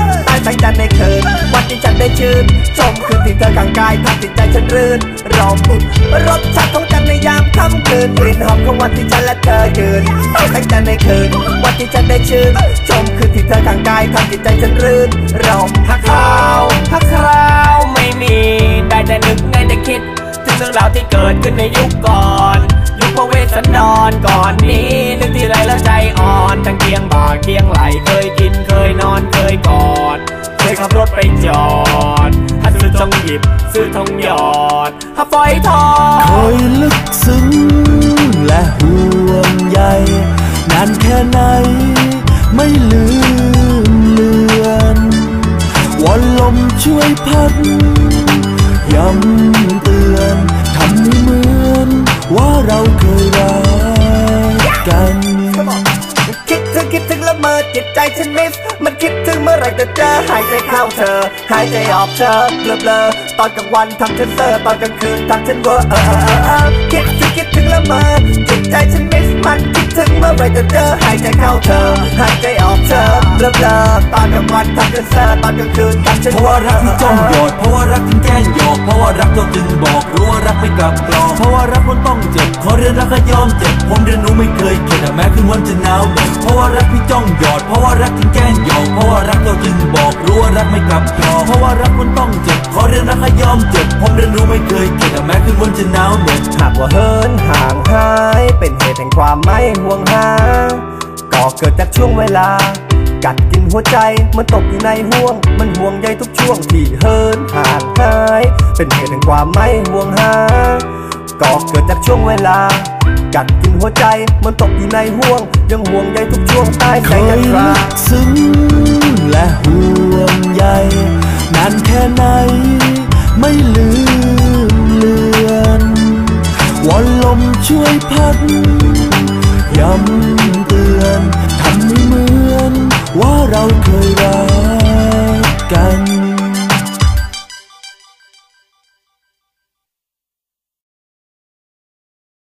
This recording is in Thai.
ใต้แสงจันทร์ในคืนวันที่ฉันได้ชื่นชมคืนที่เธอข้างกายทำจิตใจฉันรื่นรอมรสชาติของกันในยามค่ำคืนกลิ่นหอมของวันที่ฉันและเธอยืนใต้แสงจันทร์ในคืนวันที่ฉันได้ชื่นชมคืนที่เธอข้างกายทำจิตใจฉันรื่นรอมหักคราวไม่มีได้แต่นึกไงแต่คิดถึงเรื่องราวที่เกิดขึ้นในยุคก่อนยุคพระเวสสันดรก่อนนี้นึกที่ไรแล้วใจอ่อนทั้งเคียงบ่าเคียงไหลเคยกินเคยนอนเคยกอดเคยขับรถไปจอดถ้าซื้อทองหยิบซื้อทองหยอดถ้าฝอยทองเคยลึกซึ้งและห่วงใยนานแค่ไหนไม่ลืมเลือนวันลมช่วยพัดย้ำเตือนทำให้เหมือนว่าเราเคยรักกันคิดถึงละเมอจิตใจฉันมิสมันคิดถึงเมื่อไรจะเจอหายใจเข้าเธอหายใจออกเธอเบลอตอนกลางวันทำฉันเซอตอนกลางคืนทำฉันเวอคิดถึงละเมอจิตใจฉันมิสมันคิดถึงเมื่อไรจะเจอหายใจเข้าเธอหายใจออกเธอเบลอตอนกลางวันทำฉันเซอตอนกลางคืนทำฉันเพราะว่ารักที่จ้องหยอดเพราะว่ารักที่แกล้งหยอกเพราะว่ารักเราจึงบอกรู้ว่ารักไม่กลับกรอกเพราะว่ารักมันต้องเจ็บขอเรียนรักก็ยอมเจ็บผมเรียนรู้ไม่เคยเข็ดแม้คืนวันจะหนาวเหน็บเพราะว่ารักที่จ้องหยอดเพราะว่ารักที่แกล้งหยอกเพราะว่ารักเราจึงบอกรู้ว่ารักไม่กลับกรอกเพราะว่ารักมันต้องเจ็บขอเรียนรักก็ยอมเจ็บผมเรียนรู้ไม่เคยเข็ดแม้คืนวันจะหนาวเหน็บหากว่าเหินห่างหายเป็นเหตุแห่งความไม่ห่วงหาก็เกิดจากช่วงเวลากัดกินหัวใจมันตกอยู่ในห่วงมันห่วงใยทุกช่วงที่เหินห่างหายเป็นเหตุแห่งความไม่ห่วงหาก็เกิดจากช่วงเวลากัดกินหัวใจมันตกอยู่ในห่วงยังห่วงใยทุกช่วงใต้ใจกันคราซึ้งและห่